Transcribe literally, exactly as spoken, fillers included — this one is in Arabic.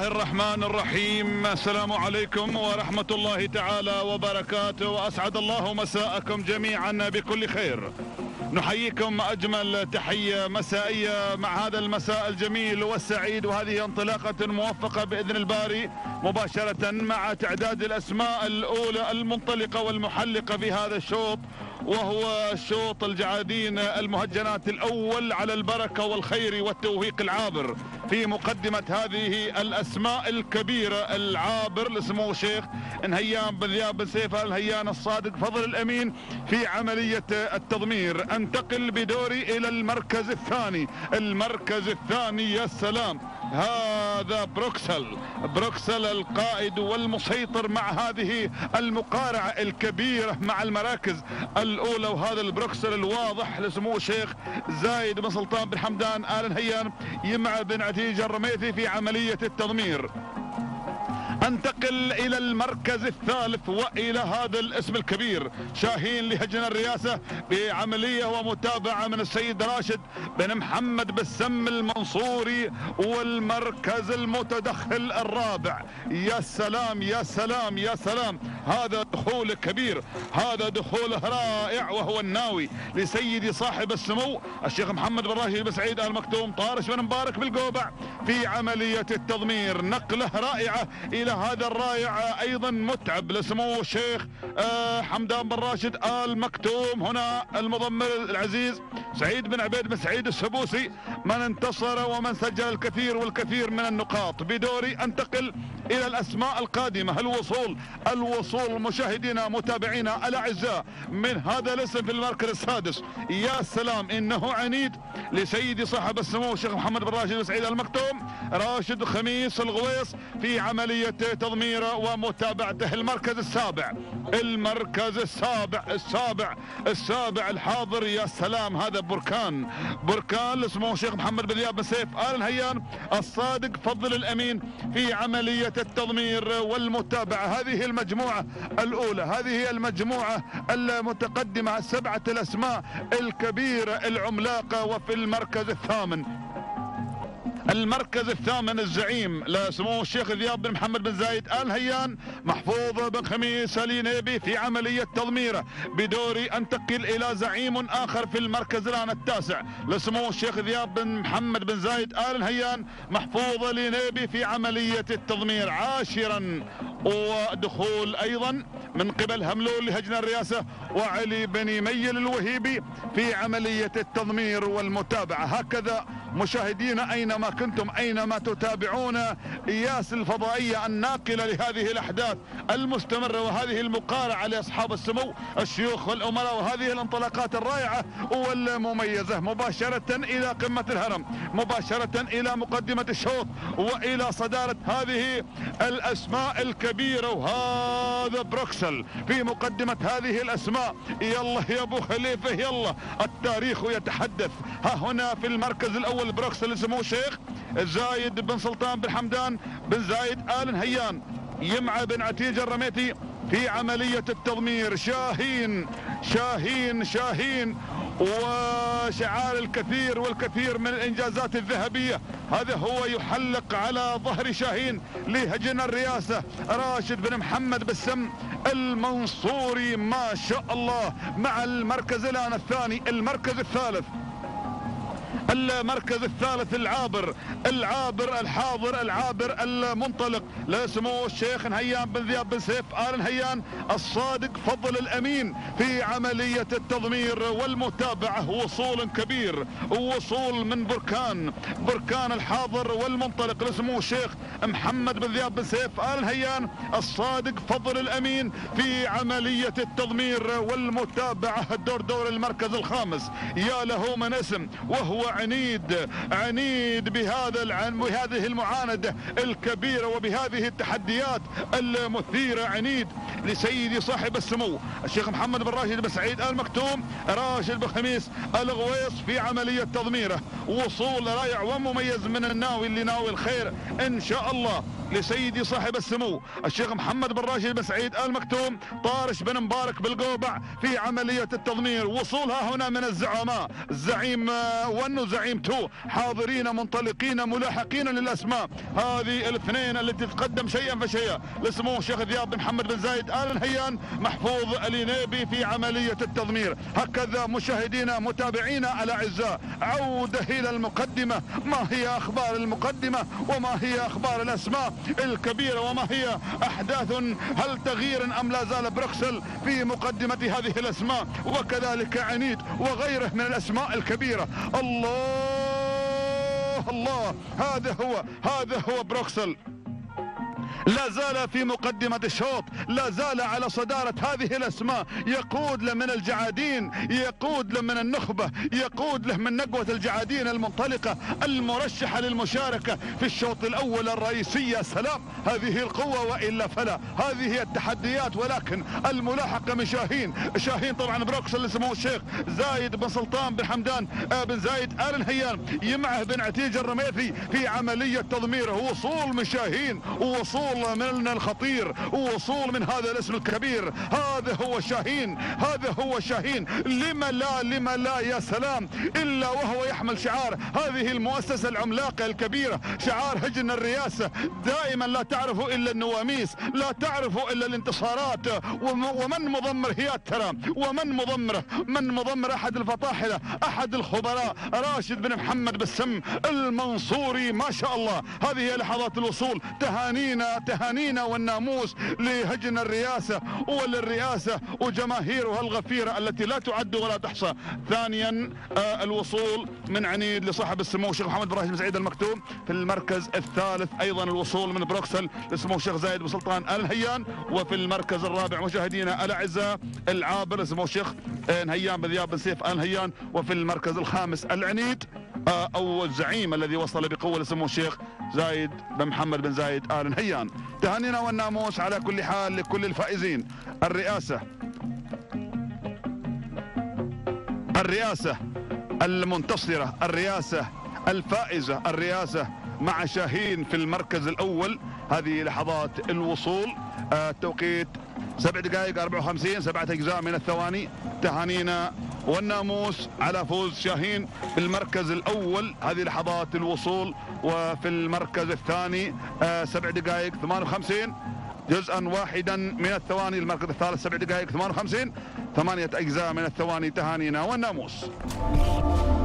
الله الرحمن الرحيم. السلام عليكم ورحمة الله تعالى وبركاته، وأسعد الله مساءكم جميعا بكل خير. نحييكم أجمل تحية مسائية مع هذا المساء الجميل والسعيد، وهذه انطلاقة موفقة بإذن الباري مباشرة مع تعداد الأسماء الأولى المنطلقة والمحلقة في هذا الشوط، وهو شوط الجعادين المهجنات الأول على البركة والخير والتوفيق العابر. في مقدمة هذه الأسماء الكبيرة العابر لسمو الشيخ نهيان بن ذياب بن سيف آل نهيان الصادق فضل الأمين في عملية التضمير. انتقل بدوري إلى المركز الثاني. المركز الثاني يا سلام، هذا بروكسل بروكسل القائد والمسيطر مع هذه المقارعة الكبيرة مع المراكز الأولى، وهذا البروكسل الواضح لسمو الشيخ زايد بن سلطان بن حمدان آل نهيان يمع بن عتيج الرميثي في عملية التضمير. انتقل الى المركز الثالث والى هذا الاسم الكبير شاهين لهجن الرئاسة بعملية ومتابعة من السيد راشد بن محمد بالسم المنصوري، والمركز المتدخل الرابع. يا سلام يا سلام يا سلام، هذا دخول كبير، هذا دخول رائع، وهو الناوي لسيدي صاحب السمو الشيخ محمد بن راشد بن سعيد آل مكتوم طارش بن مبارك بالقوبع في عملية التضمير. نقلة رائعة الى هذا الرائع ايضا متعب لسمو الشيخ آه حمدان بن راشد آل مكتوم. هنا المضمر العزيز سعيد بن عبيد بن سعيد السبوسي من انتصر ومن سجل الكثير والكثير من النقاط. بدوري انتقل الى الاسماء القادمة. الوصول الوصول مشاهدينا متابعينا الاعزاء من هذا الاسم في المركز السادس. يا سلام، انه عنيد لسيدي صاحب السمو الشيخ محمد بن راشد بن سعيد آل مكتوم راشد خميس الغويص في عملية تضميره ومتابعته. المركز السابع المركز السابع السابع السابع الحاضر. يا سلام، هذا بركان بركان لسمو الشيخ محمد بن ذياب بن سيف آل نهيان الصادق فضل الأمين في عملية التضمير والمتابعة. هذه المجموعة الأولى، هذه المجموعة المتقدمة، سبعة الأسماء الكبيرة العملاقة. وفي المركز الثامن المركز الثامن الزعيم لسمو الشيخ ذياب بن محمد بن زايد آل نهيان محفوظ بن خميس الينيبي في عملية تضميره. بدوري انتقل الى زعيم اخر في المركز الان التاسع لسمو الشيخ ذياب بن محمد بن زايد آل نهيان محفوظ الينيبي في عملية التضمير. عاشرا ودخول ايضا من قبل هملول لهجن الرئاسة وعلي بن يميل الوهيبي في عملية التضمير والمتابعة. هكذا مشاهدينا اينما كنتم اينما تتابعون اياس الفضائية الناقلة لهذه الاحداث المستمرة وهذه المقارعة لاصحاب السمو الشيوخ والامراء، وهذه الانطلاقات الرائعة والمميزة مباشرة الى قمة الهرم، مباشرة الى مقدمة الشوط والى صدارة هذه الاسماء الكبيرة. وهذا بروكسل في مقدمة هذه الاسماء. يلا يا ابو خليفة يلا، التاريخ يتحدث. ها هنا في المركز الاول بروكسل سمو الشيخ زايد بن سلطان بن حمدان بن زايد آل نهيان يمع بن عتيج الرميثي في عملية التضمير. شاهين شاهين شاهين وشعار الكثير والكثير من الانجازات الذهبية. هذا هو يحلق على ظهر شاهين لهجن الرئاسة راشد بن محمد بالسم المنصوري ما شاء الله. مع المركز الان الثاني المركز الثالث المركز الثالث العابر العابر الحاضر العابر المنطلق لسمو الشيخ نهيان بن ذياب بن سيف آل نهيان الصادق فضل الأمين في عملية التضمير والمتابعة. وصول كبير، وصول من بركان بركان الحاضر والمنطلق لسمو الشيخ محمد بن ذياب بن سيف آل نهيان الصادق فضل الأمين في عملية التضمير والمتابعة. الدور دور المركز الخامس. يا له من اسم، وهو عنيد عنيد بهذا العن بهذه المعاندة الكبيرة وبهذه التحديات المثيرة. عنيد لسيدي صاحب السمو الشيخ محمد بن راشد بن سعيد آل مكتوم راشد بن خميس الغويص في عملية تضميره. وصول رائع ومميز من الناوي اللي ناوي الخير ان شاء الله لسيدي صاحب السمو الشيخ محمد بن راشد بن سعيد آل مكتوم طارش بن مبارك بالقوبع في عملية التضمير. وصولها هنا من الزعماء، زعيم ون وزعيم تو، حاضرين منطلقين ملاحقين للأسماء. هذه الاثنين التي تتقدم شيئا فشيئا لسمو الشيخ ذياب بن محمد بن زايد آل نهيان محفوظ الينيبي في عملية التضمير. هكذا مشاهدينا متابعينا الأعزاء، عودة إلى المقدمة. ما هي أخبار المقدمة وما هي أخبار الأسماء الكبيرة وما هي أحداث؟ هل تغيير أم لا زال بروكسل في مقدمة هذه الأسماء، وكذلك عنيد وغيره من الأسماء الكبيرة. الله الله، هذا هو هذا هو بروكسل، لا زال في مقدمة الشوط، لا زال على صدارة هذه الأسماء. يقود له من الجعادين، يقود له من النخبة، يقود له من نقوة الجعادين المنطلقة المرشحة للمشاركة في الشوط الأول الرئيسي. سلام، هذه القوة وإلا فلا، هذه هي التحديات. ولكن الملاحقة من شاهين، شاهين طبعا بروكسل لسمو الشيخ زايد بن سلطان بن حمدان بن زايد آل نهيان، يمعه بن عتيج الرميثي في عملية تضميره. وصول من شاهين ووصول من الخطير ووصول من هذا الاسم الكبير. هذا هو شاهين، هذا هو شاهين. لما لا لما لا يا سلام، إلا وهو يحمل شعار هذه المؤسسة العملاقة الكبيرة، شعار هجن الرئاسة. دائما لا تعرف إلا النواميس، لا تعرف إلا الانتصارات. ومن مضمر هي ترى، ومن مضمره من مضمر أحد الفطاحلة، أحد الخبراء، راشد بن محمد بالسم المنصوري. ما شاء الله، هذه هي لحظات الوصول. تهانينا تهانينا والناموس لهجن الرئاسة وللرئاسة وجماهيرها الغفيرة التي لا تعد ولا تحصى. ثانيا آه الوصول من عنيد لصاحب السمو الشيخ محمد بن راشد بن سعيد المكتوم. في المركز الثالث ايضا الوصول من بروكسل لسمو الشيخ زايد بن سلطان آل نهيان. وفي المركز الرابع مشاهدينا الاعزاء العابر لسمو الشيخ نهيان بن ذياب بن سيف آل نهيان. وفي المركز الخامس العنيد آه او الزعيم الذي وصل بقوة لسمو الشيخ زايد بن محمد بن زايد آل نهيان. تهانينا والناموس على كل حال لكل الفائزين. الرئاسة الرئاسة المنتصرة، الرئاسة الفائزة، الرئاسة مع شاهين في المركز الأول. هذه لحظات الوصول. التوقيت سبع دقائق أربعة وخمسين، سبعة أجزاء من الثواني. تهانينا والناموس على فوز شاهين في المركز الأول. هذه لحظات الوصول. وفي المركز الثاني سبع دقائق ثمانية وخمسين جزءا واحدا من الثواني. المركز الثالث سبع دقائق ثمانية وخمسين، ثمانية أجزاء من الثواني. تهانينا والناموس.